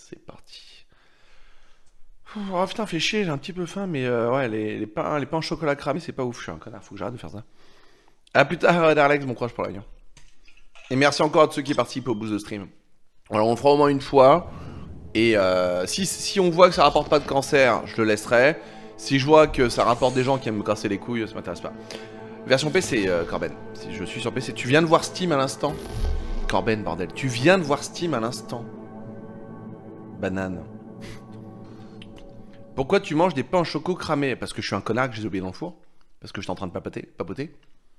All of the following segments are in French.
c'est parti. Oh putain, fait chier, j'ai un petit peu faim, mais ouais, les pains au chocolat cramé, c'est pas ouf, je suis un connard, faut que j'arrête de faire ça. A plus tard, Darlex, bon courage pour la gagne. Et merci encore à tous ceux qui participent au boost de stream. Alors on le fera au moins une fois. Et si on voit que ça rapporte pas de cancer, je le laisserai. Si je vois que ça rapporte des gens qui aiment me casser les couilles, ça m'intéresse pas. Version PC, Corben. Si je suis sur PC, tu viens de voir Steam à l'instant. Corben, bordel. Tu viens de voir Steam à l'instant. Banane. Pourquoi tu manges des pains au choco cramés? Parce que je suis un connard que j'ai oublié dans le four. Parce que j'étais en train de papoter.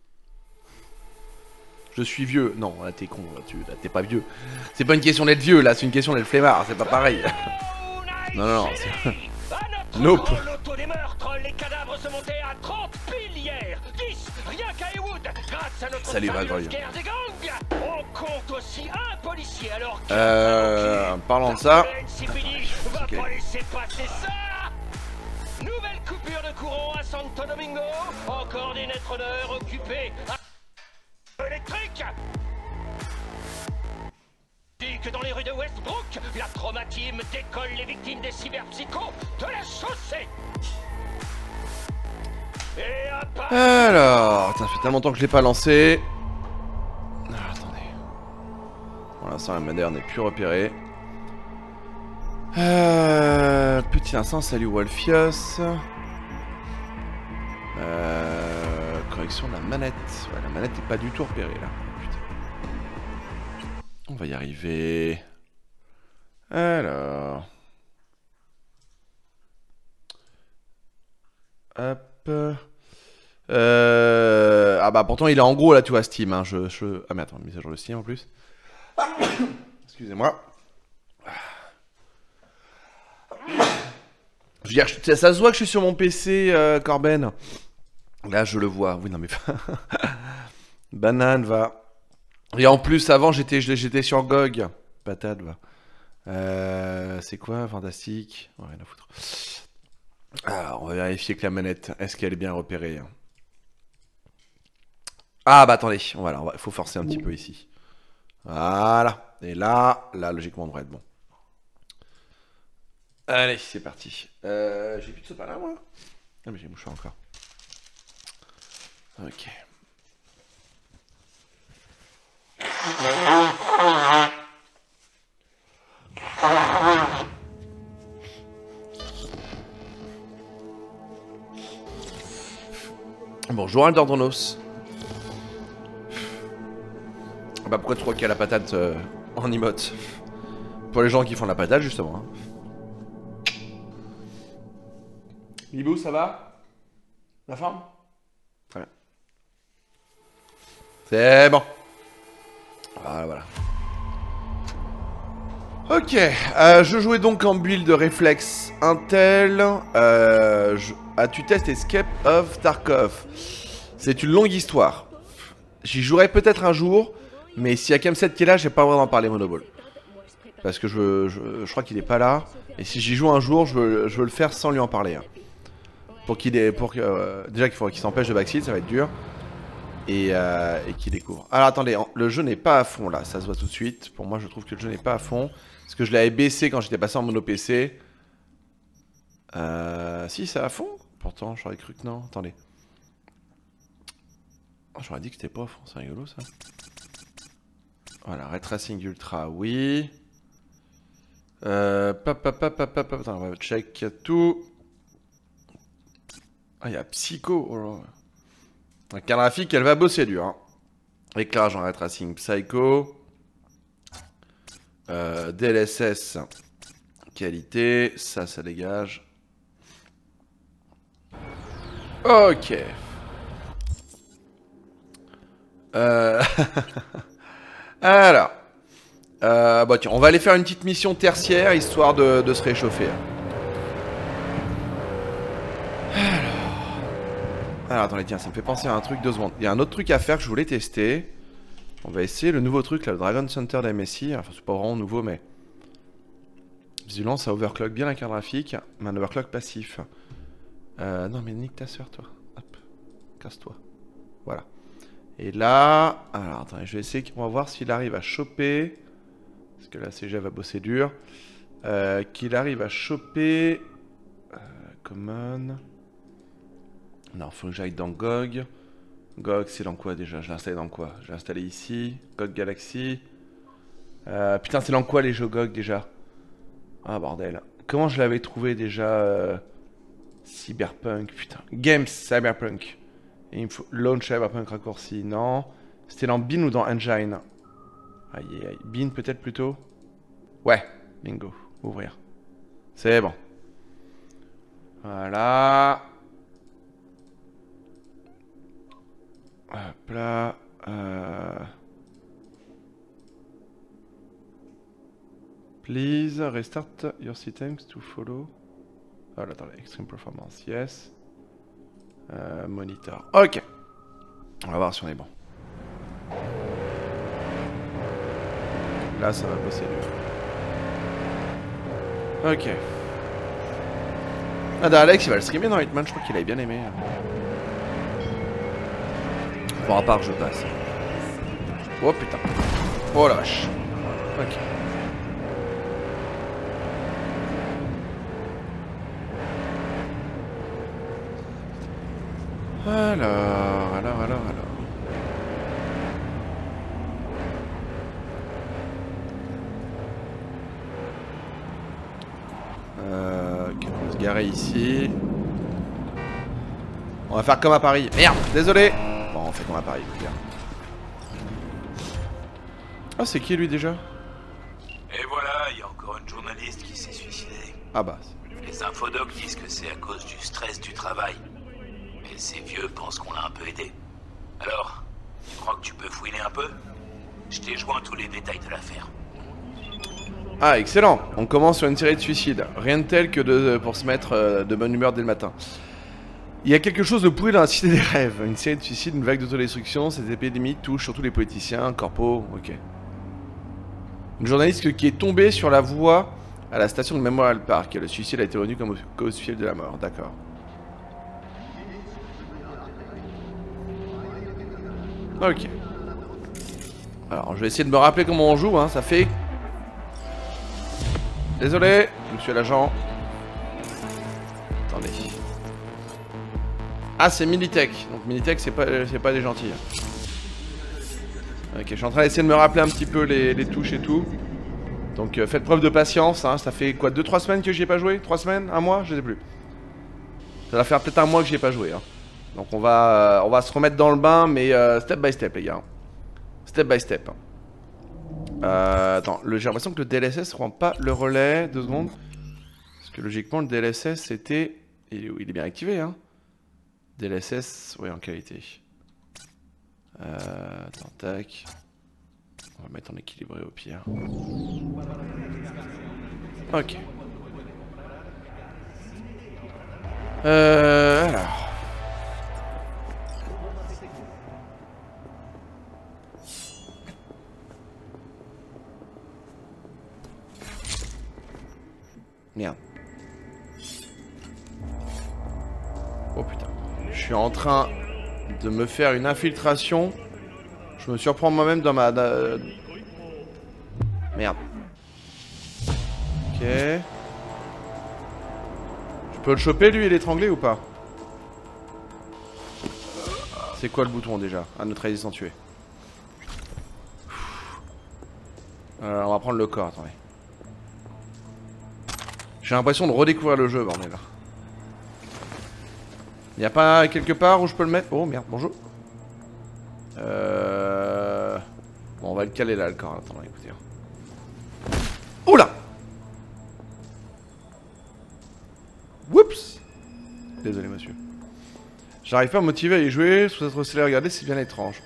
Je suis vieux. Non, là t'es con, là t'es pas vieux. C'est pas une question d'être vieux, là, c'est une question d'être flemmard, c'est pas pareil. Non, c'est... Nope. L'auto des meurtres, les cadavres se montaient à 30 piles hier. 10, rien qu'à Heywood. Grâce à notre salut, fabuleuse guerre des gangs, on compte aussi un policier alors que... parlant de ça... C'est fini, va pas laisser passer ça. Nouvelle coupure de courant à Santo Domingo. Encore des netruners occupés à... électrique. Dit que dans les rues de Westbrook, la trauma team décolle les victimes des cyberpsychos de la chaussée. Et alors, ça fait tellement longtemps que je l'ai pas lancé. Ah, attendez. Pour l'instant, la manière n'est plus repérée. Petit instant, salut Wolfios. Correction de la manette. Ouais, la manette n'est pas du tout repérée là. Putain. On va y arriver. Alors. Hop. Ah bah pourtant il est en gros là, tu vois, Steam. Hein. Ah mais attends, mise à jour de Steam en plus. Excusez-moi. Je veux dire, ça se voit que je suis sur mon PC, Corben. Là, je le vois. Oui, non mais... Banane, va. Et en plus, avant, j'étais sur GOG. Patate, va. C'est quoi, fantastique? Ouais, rien à foutre. Alors, on va vérifier que la manette, est-ce qu'elle est bien repérée? Ah, bah attendez. Voilà, il faut forcer un petit peu ici. Voilà. Et là, logiquement, on devrait être bon. Allez, c'est parti. J'ai plus de sopa là, moi? Ah, mais j'ai mouché encore. Ok. Bonjour Aldordonos. Bah pourquoi tu crois qu'il y a la patate en emote? Pour les gens qui font la patate justement. Hein. Bibou, ça va? La forme? Très bien. C'est bon. Voilà. Ok, je jouais donc en build réflexe Intel. As-tu testé Escape of Tarkov? C'est une longue histoire. J'y jouerai peut-être un jour, mais s'il y a Kemset qui est là, j'ai pas le droit d'en parler Monoball. Parce que je crois qu'il est pas là. Et si j'y joue un jour, je veux le faire sans lui en parler. Hein. Déjà qu'il faudrait qu'il s'empêche de backseat, ça va être dur. Et qu'il découvre. Alors attendez, le jeu n'est pas à fond là, ça se voit tout de suite. Pour moi, je trouve que le jeu n'est pas à fond. Parce que je l'avais baissé quand j'étais passé en mono PC. Si, c'est à fond. Pourtant, j'aurais cru que non. Attendez. Oh, j'aurais dit que c'était pas à fond, c'est rigolo ça. Voilà, Ray Tracing Ultra, oui. Attends, on va check tout. Ah, il y a Psycho. Oh là. Un cadre graphique, elle va bosser dur. Hein. Éclairage en Ray Tracing Psycho. DLSS. Qualité. Ça dégage. Ok. Alors. Bah tiens, on va aller faire une petite mission tertiaire, histoire de se réchauffer. Alors attendez, tiens, ça me fait penser à un truc, 2 secondes. Il y a un autre truc à faire que je voulais tester. On va essayer le nouveau truc, là, le Dragon Center d'MSI. Enfin, c'est pas vraiment nouveau, mais... Vigilance, ça overclock bien la carte graphique. Mais un overclock passif. Non, mais nique ta soeur, toi. Hop, casse-toi. Voilà. Et là... Alors, attendez, je vais essayer... On va voir s'il arrive à choper. Parce que la CG va bosser dur. Qu'il arrive à choper... common... Non, faut que j'aille dans GOG. GOG, c'est dans quoi déjà? Je l'ai installé dans quoi? Je l'ai installé ici. GOG Galaxy. Putain, c'est dans quoi les jeux GOG déjà? Ah bordel. Comment je l'avais trouvé déjà Cyberpunk, putain. Games Cyberpunk. Et il me faut Launch Cyberpunk raccourci. Non. C'était dans Bean ou dans Engine? Aïe aïe aïe. Bean peut-être plutôt? Ouais. Bingo. Ouvrir. C'est bon. Voilà. Hop là. Please restart your settings to follow. Oh là, attendez, extreme performance, yes. Monitor. Ok. On va voir si on est bon. Là, ça va bosser lui. Ok. Ah, Alex, il va le streamer dans Hitman, je crois qu'il avait bien aimé. Bon, à part, je passe. Oh putain. Oh la vache. Ok. Alors. Ok, on va se garer ici. On va faire comme à Paris. Merde, désolé. Bon, on fait comme à Paris, bien. Ah, c'est qui lui déjà? Et voilà, il y a encore une journaliste qui s'est suicidée. Ah bah. Les infodocs disent que c'est à cause du stress du travail. Mais ces vieux pensent qu'on l'a un peu aidé. Alors, tu crois que tu peux fouiner un peu? Je t'ai joint tous les détails de l'affaire. Ah, excellent. On commence sur une série de suicides. Rien de tel que pour se mettre de bonne humeur dès le matin. Il y a quelque chose de pourri dans la cité des rêves. Une série de suicides, une vague d'autodestruction. Cette épidémie touche surtout les politiciens, corpos, ok. Une journaliste qui est tombée sur la voie à la station de Memorial Park. Le suicide a été retenu comme cause fiable de la mort, d'accord. Ok. Alors, je vais essayer de me rappeler comment on joue, hein, ça fait... Désolé, monsieur l'agent. Attendez. Ah, c'est Militech. Donc Militech, c'est pas des gentils. Ok, je suis en train d'essayer de me rappeler un petit peu les touches et tout. Donc faites preuve de patience, hein. Ça fait quoi, 2-3 semaines que j'y ai pas joué? 3 semaines? 1 mois? Je sais plus. Ça va faire peut-être 1 mois que j'y ai pas joué, hein. Donc on va se remettre dans le bain, mais step by step, les gars. Step by step. Attends, j'ai l'impression que le DLSS prend pas le relais. 2 secondes. Parce que logiquement, le DLSS c'était... Il est bien activé, hein. DLSS, oui, en qualité. Attends, tac. On va mettre en équilibré au pire. Ok. Alors. Merde. Oh putain. Je suis en train de me faire une infiltration. Je me surprends moi-même dans ma... Merde. Ok. Je peux le choper lui et l'étrangler ou pas? C'est quoi le bouton déjà? Ah, notre résistant tué. On va prendre le corps, attendez. J'ai l'impression de redécouvrir le jeu, bordel. Y'a a pas quelque part où je peux le mettre? Oh merde, bonjour. Bon, on va le caler là, le corps. Attends, écoutez. Oula! Oups! Désolé, monsieur. J'arrive pas à me motiver à y jouer, sous être scellé à regarder, c'est bien étrange.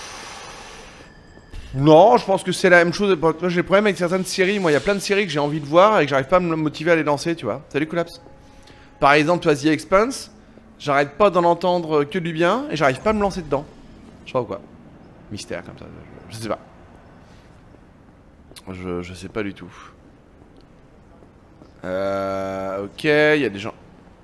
Non, je pense que c'est la même chose. Moi, j'ai des problèmes avec certaines séries. Moi, il y a plein de séries que j'ai envie de voir et que j'arrive pas à me motiver à les lancer, tu vois. Salut, Collapse. Par exemple, toi, The Expanse, j'arrête pas d'en entendre que du bien et j'arrive pas à me lancer dedans. Je sais pas pourquoi. Mystère comme ça. Je sais pas. Je sais pas du tout. Ok, il y a des gens.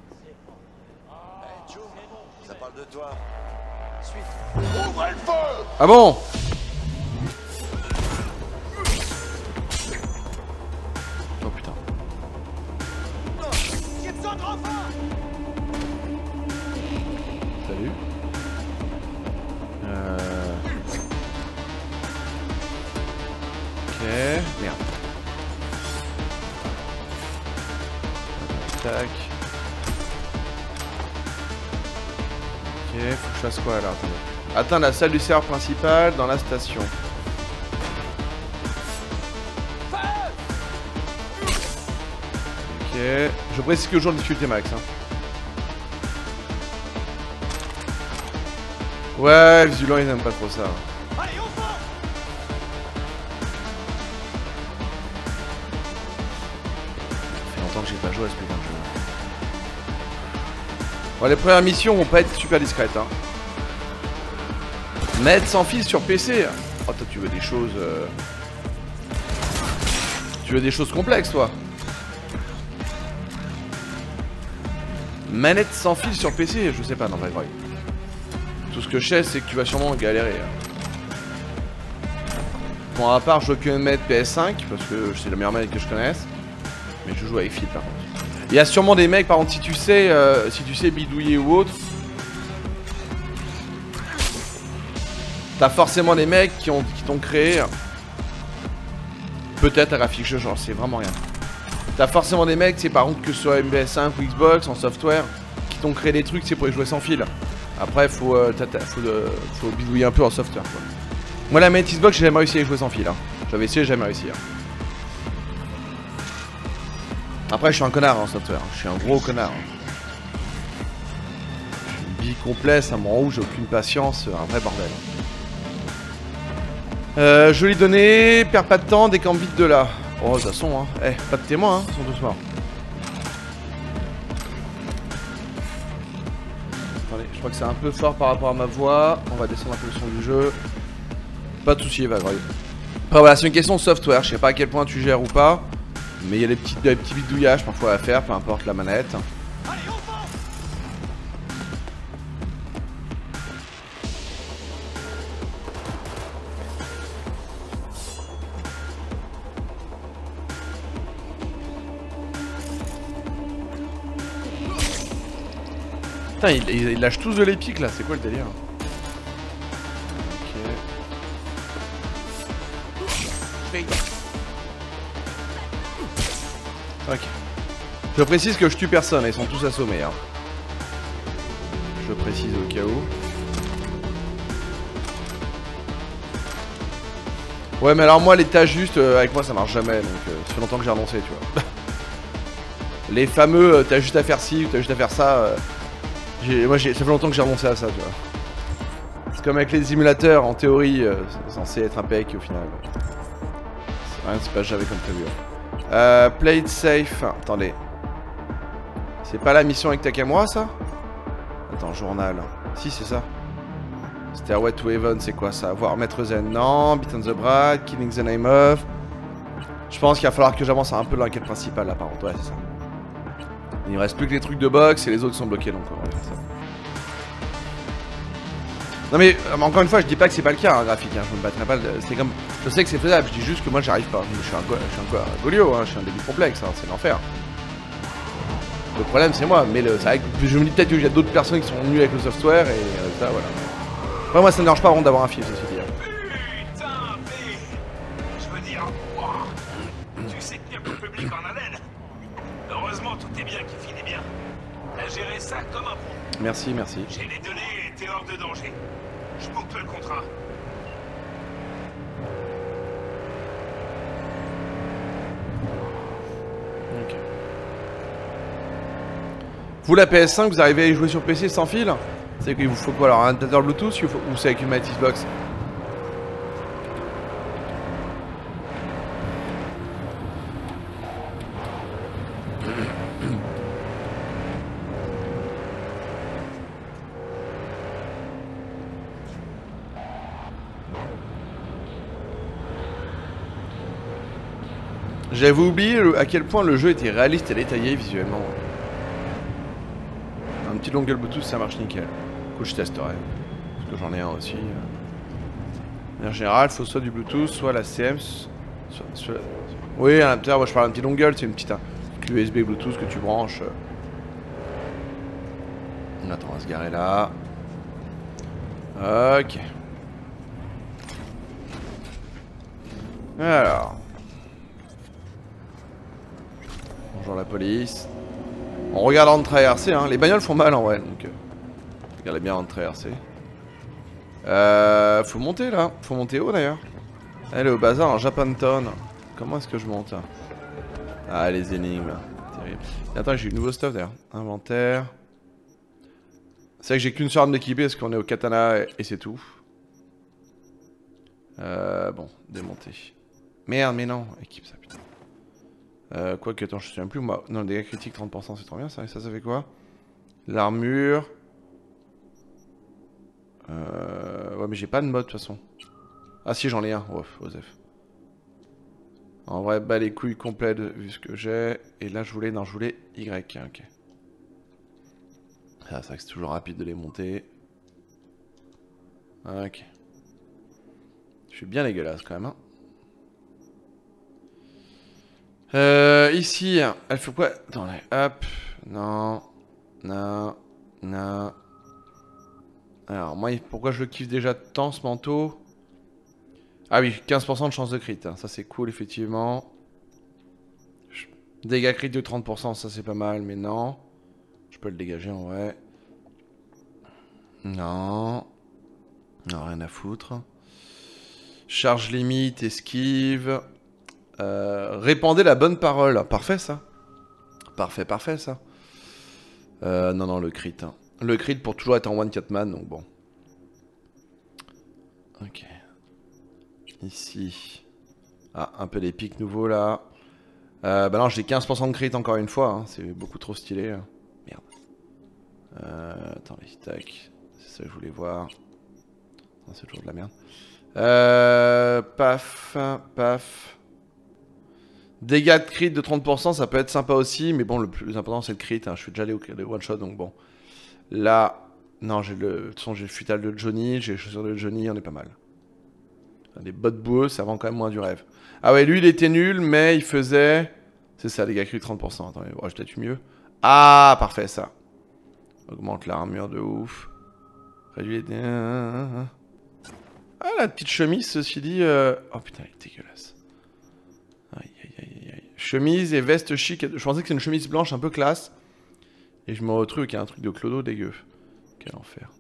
Ça parle de toi. Ouvrez le feu! Ah bon? Oh putain. Tac. Ok, faut que je fasse quoi là? Atteindre la salle du serveur principal dans la station. Ok, je précise que le jour de difficulté max. Hein. Ouais, Vigilant ils aiment pas trop ça. Allez, au fond! Ça fait longtemps que j'ai pas joué à ce putain de jeu. Bon, les premières missions vont pas être super discrètes. Hein. Mettre sans fil sur PC. Oh, toi, tu veux des choses. Tu veux des choses complexes, toi. Manette sans fil sur PC, je sais pas, non, vrai. Tout ce que je sais, c'est que tu vas sûrement galérer. Bon, à part, je veux que mettre PS5, parce que c'est la meilleure manette que je connaisse. Mais je joue avec fil, par contre. Il y a sûrement des mecs, par contre, si tu sais bidouiller ou autre. T'as forcément des mecs qui t'ont créé. Peut-être à graphique, j'en sais vraiment rien. T'as forcément des mecs, c'est par contre que sur MBS5 ou Xbox, en software, qui t'ont créé des trucs, c'est pour y jouer sans fil. Après, faut bidouiller un peu en software, quoi. Moi, la manette Xbox, j'ai jamais réussi à y jouer sans fil. Hein. J'avais essayé, j'ai jamais réussi. Hein. Après, je suis un connard en software. Je suis un gros connard. J'ai une bille complète, ça me rend rouge, j'ai aucune patience, un vrai bordel. Jolie donnée, perds pas de temps, décampe vite de là. Oh, de toute façon, hein. Eh, pas de témoins, hein, ils sont tous morts. Attendez, je crois que c'est un peu fort par rapport à ma voix. On va descendre un peu le son du jeu. Pas de soucis, Evagroy. Après, voilà, c'est une question de software. Je sais pas à quel point tu gères ou pas. Mais il y a des petits bidouillages parfois à faire, peu importe la manette. Allez, au fond! Putain, ils lâchent tous de l'épique là, c'est quoi le délire? Ok. Je précise que je tue personne, ils sont tous assommés. Hein. Je précise au cas où. Ouais, mais alors moi, l'état juste, avec moi ça marche jamais, donc ça fait longtemps que j'ai renoncé, tu vois. Les fameux, t'as juste à faire ci ou t'as juste à faire ça. Ça fait longtemps que j'ai renoncé à ça, tu vois. C'est comme avec les simulateurs, en théorie, c'est censé être impec au final. Rien ne se passe jamais comme prévu. Play it safe. Attendez. C'est pas la mission avec Takamura, ça? Attends, journal. Si, c'est ça. Stairway to Heaven, c'est quoi ça? Voir Maître Zen, non. Beat on the Bride, Killing the Name of. Je pense qu'il va falloir que j'avance un peu dans la quête principale, là, par contre. Ouais, c'est ça. Il ne reste plus que les trucs de boxe et les autres sont bloqués, donc on va faire ça. Non mais encore une fois, je dis pas que c'est pas le cas, hein, graphique, hein, je me battrai pas, c'est comme... Je sais que c'est faisable, je dis juste que moi j'arrive pas, je suis un golio, hein, je suis un début complexe, hein, c'est l'enfer. Le problème c'est moi, mais c'est vrai que je me dis peut-être qu'il y a d'autres personnes qui sont venues avec le software et ça voilà. Après moi ça me dérange pas vraiment d'avoir un fil, ça se dit. Putain, mais... Je veux dire... Wow. Tu sais tenir ton public en haleine. Heureusement, tout est bien qui finit bien. T'as géré ça comme un pro. Merci, merci. J'ai les données et t'es hors de danger. Je boucle le contrat. Ok. Vous la PS5, vous arrivez à y jouer sur PC sans fil? C'est qu'il vous faut quoi alors? Un adaptateur Bluetooth ou c'est avec une manette Xbox? J'avais oublié à quel point le jeu était réaliste et détaillé visuellement. Un petit dongle Bluetooth ça marche nickel. Du coup je testerai. Parce que j'en ai un aussi. En général, il faut soit du Bluetooth, soit la CM. Oui, à l'intérieur, moi je parle d'un petit dongle, c'est une petite USB Bluetooth que tu branches. Attends, on va se garer là. Ok. Alors. Bonjour la police. On regarde en traversée, hein. Les bagnoles font mal en vrai, donc regardez bien en traversée. Faut monter là, faut monter haut d'ailleurs. Elle est au bazar en Japantown. Comment est-ce que je monte? Ah, les énigmes, terrible. Et attends, j'ai eu nouveau stuff d'ailleurs. Inventaire. C'est vrai que j'ai qu'une seule arme d'équipée parce qu'on est au katana et c'est tout. Bon, démonter. Merde, mais non, équipe ça, putain. Quoique, attends, je me souviens plus. Moi, non, le dégâts critiques 30%, c'est trop bien ça. Et ça fait quoi? L'armure. Ouais, mais j'ai pas de mode de toute façon. Ah, si, j'en ai un. Ouf, Osef. En vrai, bah les couilles complètes vu ce que j'ai. Et là, je voulais. Non, je voulais Y. Ok. Ah, c'est vrai que c'est toujours rapide de les monter. Ok. Je suis bien dégueulasse quand même. Hein. Ici, elle fait quoi? Attendez, hop. Non. Non. Non. Alors, moi, pourquoi je le kiffe déjà tant ce manteau? Ah oui, 15% de chance de crit. Hein. Ça, c'est cool, effectivement. Dégâts crit de 30%, ça, c'est pas mal, mais non. Je peux le dégager en vrai. Non. Non, rien à foutre. Charge limite, esquive. Répandez la bonne parole. Parfait, ça. Parfait, parfait, ça. Non, non, le crit. Hein. Le crit pour toujours être en one cat man, donc bon. Ok. Ici. Ah, un peu d'épique nouveau, là. Bah non, j'ai 15% de crit encore une fois. Hein. C'est beaucoup trop stylé. Merde. Attendez, tac. C'est ça que je voulais voir. C'est toujours de la merde. Paf, paf. Dégâts de crit de 30%, ça peut être sympa aussi, mais bon, le plus important c'est le crit. Hein. Je suis déjà allé au one shot, donc bon. Là, non, j'ai le. De toute façon, j'ai le futal de Johnny, j'ai les chaussures de Johnny, on est pas mal. Les bottes boueux, ça vend quand même moins du rêve. Ah ouais, lui il était nul, mais il faisait. C'est ça, dégâts crit 30%. Attendez, j'ai peut-être eu mieux. Ah, parfait ça. Augmente l'armure de ouf. Réduit les. Ah, la petite chemise, ceci dit. Oh putain, elle est dégueulasse. Aïe, aïe, aïe, aïe. Chemise et veste chic. Je pensais que c'est une chemise blanche un peu classe. Et je me retrouve avec un truc de clodo dégueu. Quel enfer.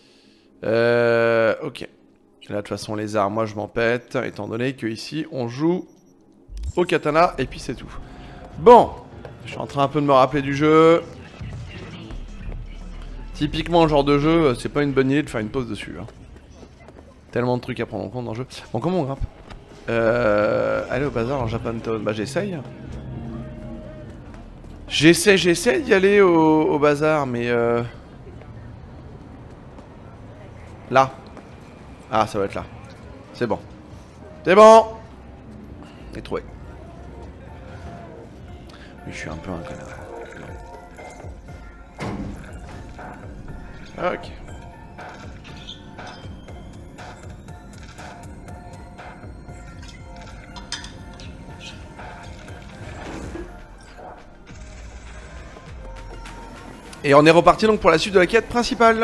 Ok. Là, de toute façon, les armes, moi, je m'en pète. Étant donné que ici, on joue au katana. Et puis, c'est tout. Bon. Je suis en train un peu de me rappeler du jeu. Typiquement, le genre de jeu, c'est pas une bonne idée de faire une pause dessus. Hein. Tellement de trucs à prendre en compte dans le jeu. Bon, comment on grimpe? Aller au bazar en Japantown. Bah, j'essaye. J'essaie d'y aller au bazar, mais là. Ah, ça va être là. C'est bon. C'est bon. J'ai trouvé. Oui, je suis un peu un connard. Ok. Et on est reparti donc pour la suite de la quête principale.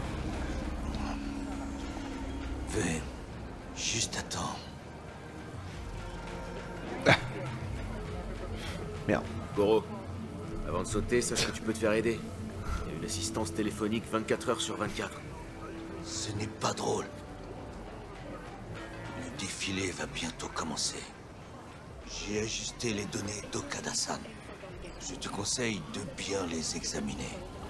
Veuillez, juste attends. Ah. Merde. Goro, avant de sauter, sache que tu peux te faire aider. Il y a une assistance téléphonique 24 heures sur 24. Ce n'est pas drôle. Le défilé va bientôt commencer. J'ai ajusté les données d'Okada-san. Je te conseille de bien les examiner.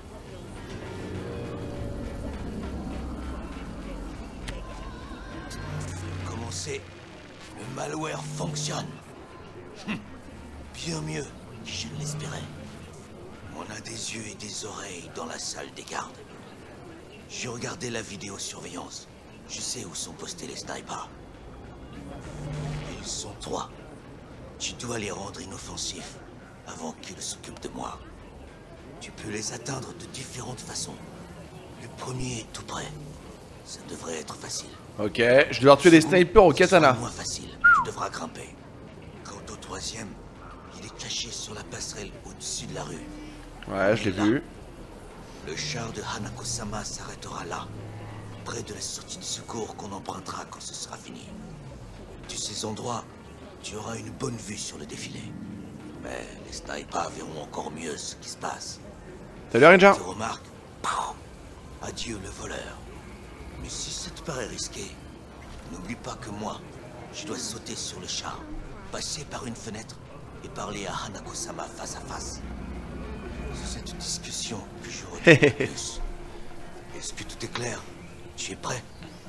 Comment c'est? Le malware fonctionne. Bien mieux que je ne l'espérais. On a des yeux et des oreilles dans la salle des gardes. J'ai regardé la vidéosurveillance. Je sais où sont postés les snipers. Ils sont 3. Tu dois les rendre inoffensifs avant qu'ils s'occupent de moi. Tu peux les atteindre de différentes façons. Le premier est tout près. Ça devrait être facile. Ok, je dois tuer des snipers au katana. Moins facile, tu devras grimper. Quant au troisième, il est caché sur la passerelle au-dessus de la rue. Ouais, je l'ai vu. Le char de Hanako-sama s'arrêtera là, près de la sortie de secours qu'on empruntera quand ce sera fini. De ces endroits, tu auras une bonne vue sur le défilé. Mais Mais les snipers verront encore mieux ce qui se passe. Salut Ranger. Tu remarques? Adieu le voleur. Mais si ça te paraît risqué, n'oublie pas que moi, je dois sauter sur le char, passer par une fenêtre et parler à Hanako-sama face à face. C'est cette discussion que je retiens le plus. Est-ce que tout est clair? Tu es prêt?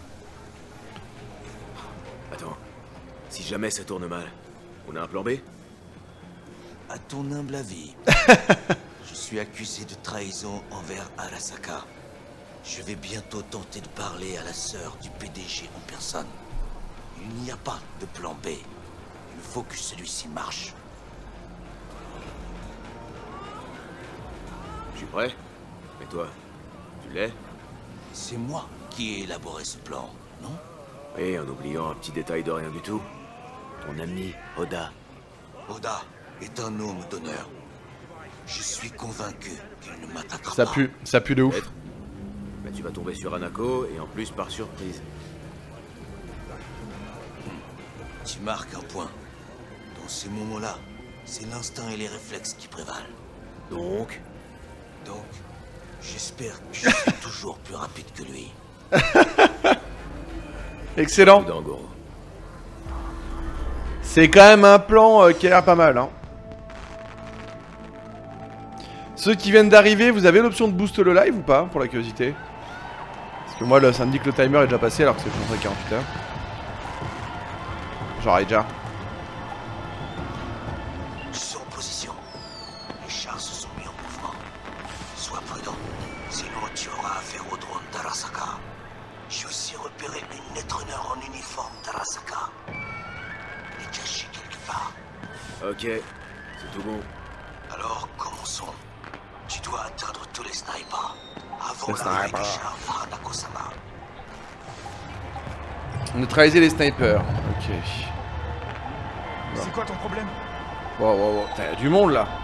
Attends. Si jamais ça tourne mal, on a un plan B? À ton humble avis, je suis accusé de trahison envers Arasaka. Je vais bientôt tenter de parler à la sœur du PDG en personne. Il n'y a pas de plan B. Il faut que celui-ci marche. Je suis prêt. Et toi, tu l'es? C'est moi qui ai élaboré ce plan, non? Et en oubliant un petit détail de rien du tout. Ton ami, Oda. Oda est un homme d'honneur. Je suis convaincu qu'il ne m'attaquera Ça pas. pue de ouf. Peut-être. Mais tu vas tomber sur Hanako et en plus par surprise. Tu marques un point. Dans ces moments-là, c'est l'instinct et les réflexes qui prévalent. Donc, j'espère que je suis toujours plus rapide que lui. Excellent. Oda en gros. C'est quand même un plan qui a l'air pas mal. Hein. Ceux qui viennent d'arriver, vous avez l'option de boost le live ou pas, pour la curiosité? Parce que moi, ça me dit que le timer est déjà passé alors que c'est pour 48 heures. Genre déjà. Je suis en position. Les chars se sont mis en mouvement. Sois prudent, sinon tu auras affaire au drone d'Arasaka. J'ai aussi repéré une netrunner en uniforme d'Arasaka. Elle est cachée quelque part. Ok, c'est tout bon. Alors commençons. Tu dois atteindre tous les snipers avant Les l'arrivée snipers. du char de Hanako-sama. Neutraliser les snipers. Ok. C'est quoi ton problème? Wow. Putain, y a du monde là.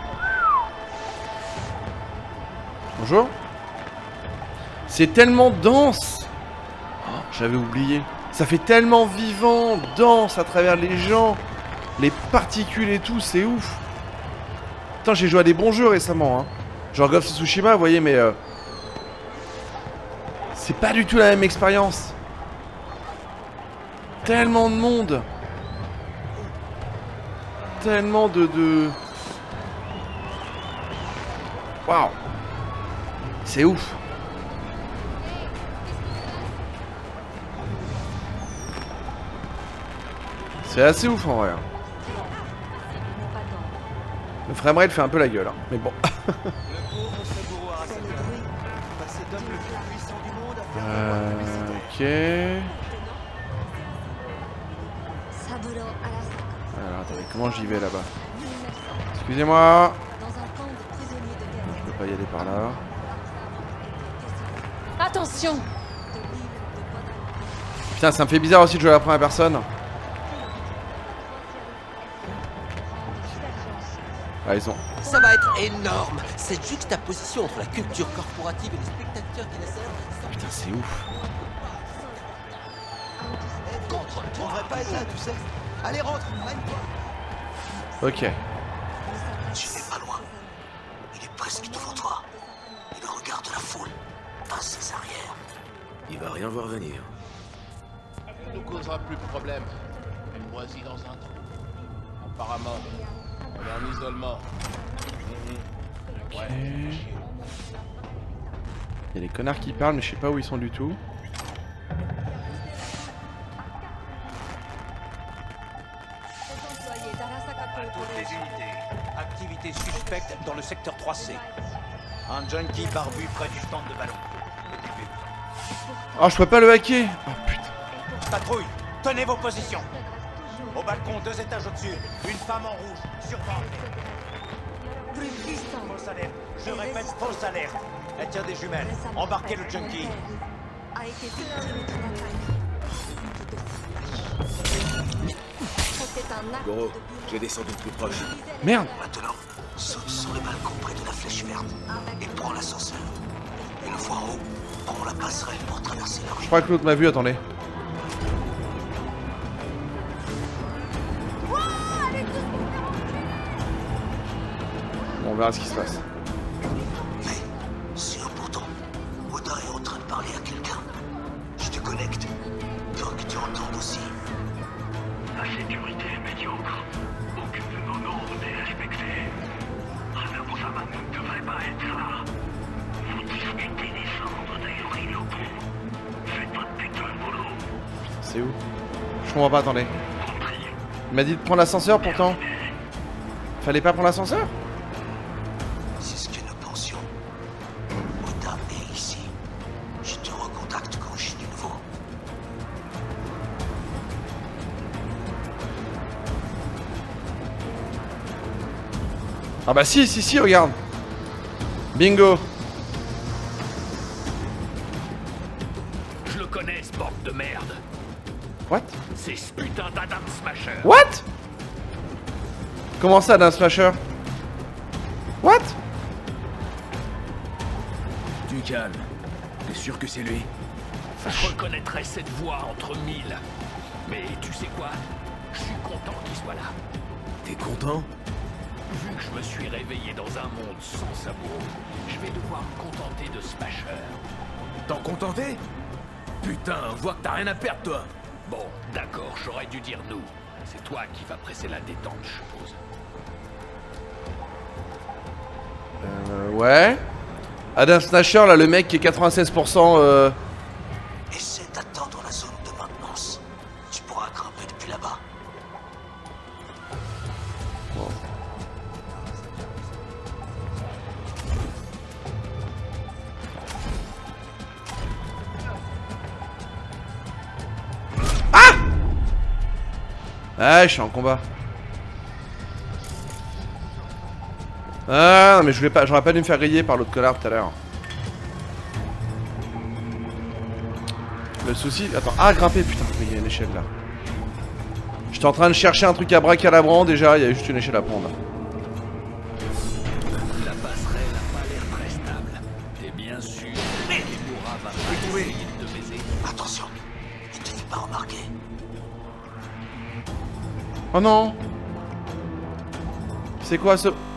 Bonjour. C'est tellement dense. Oh, j'avais oublié. Ça fait tellement vivant, dense à travers les gens, les particules et tout, c'est ouf. Putain, j'ai joué à des bons jeux récemment. Hein. Genre Ghost of Tsushima, vous voyez, mais c'est pas du tout la même expérience. Tellement de monde. Tellement de... Waouh. C'est ouf. C'est assez ouf en vrai. Le framerate fait un peu la gueule, hein. Mais bon. Le pauvre Saburo Arasaka, passé d'homme le plus puissant du monde à faire Ok. Alors attendez, comment j'y vais là-bas? Excusez-moi. Je peux pas y aller par là. Attention! Putain, ça me fait bizarre aussi de jouer à la première personne. Ah, ils ont... Ça va être énorme. Cette juxtaposition entre la culture corporative et les spectateurs qui la célèbrent. Putain, c'est ouf. Contre, on devrait pas être là, tu sais. Allez, rentre, Ok. Tu n'es pas loin. Il est presque devant toi. Il regarde la foule, pas ses arrières. Il va rien voir venir. Elle nous causera plus de problèmes. Elle moisit dans un trou. Apparemment, elle est en isolement. Ouais. Il y a des connards qui parlent, mais je sais pas où ils sont du tout. À toutes les unités. Activité suspecte dans le secteur 3C. Un junkie barbu près du stand de ballon. Le début. Oh, je peux pas le hacker. Oh putain. Patrouille, tenez vos positions. Au balcon, 2 étages au-dessus. Une femme en rouge, survente. Fausse alerte. Je répète, fausse alerte. Elle tient des jumelles. Embarquez le junkie. Goro, j'ai descendu le plus proche. Merde. Maintenant, saute sur le balcon près de la flèche verte et prends l'ascenseur. Une fois en haut, prends la passerelle pour traverser la rue. Je crois que l'autre m'a vu, attendez. Bon, on verra ce qui se passe. Mais c'est important. Oda est en train de parler à quelqu'un. Je te connecte. Pour que tu entendes aussi. La sécurité est médiocre. Aucune de nos normes n'est respectée. Hanabu-sama ne devrait pas être là. Vous discutez des cendres d'Ayori-Loku. Faites votre putain de boulot. C'est où? Je comprends pas, attendez. Il m'a dit de prendre l'ascenseur pourtant. Fallait pas prendre l'ascenseur? C'est ce que nous pensions. Oda est ici. Je te recontacte quand j'ai du nouveau. Ah bah si, regarde. Bingo. Je le connais, ce bord de merde. What? C'est ce putain d'Adam Smasher. What? Comment ça, d'un smasher? What? Du calme. T'es sûr que c'est lui? Je reconnaîtrais cette voix entre mille. Mais tu sais quoi? Je suis content qu'il soit là. T'es content? Vu que je me suis réveillé dans un monde sans sabot, je vais devoir me contenter de Smasher. T'en contenter? Putain, on voit que t'as rien à perdre, toi. Bon, d'accord, j'aurais dû dire nous. C'est toi qui vas presser la détente, je suppose. Ouais. Adam Smasher, là, le mec qui est 96%. Essaie d'attendre la zone de maintenance. Tu pourras grimper depuis là-bas. Ah, je suis en combat. Ah, non, mais j'aurais pas dû me faire griller par l'autre connard tout à l'heure. Le souci... Attends, ah, grimper, putain, il y a une échelle là. J'étais en train de chercher un truc à bracalabrant, déjà, il y a juste une échelle à prendre. La passerelle a pas l'air très stable. T'es bien sûr que Kimura va pas essayer de te baiser. Attention, ne te fais pas remarquer. Oh non. C'est quoi ce...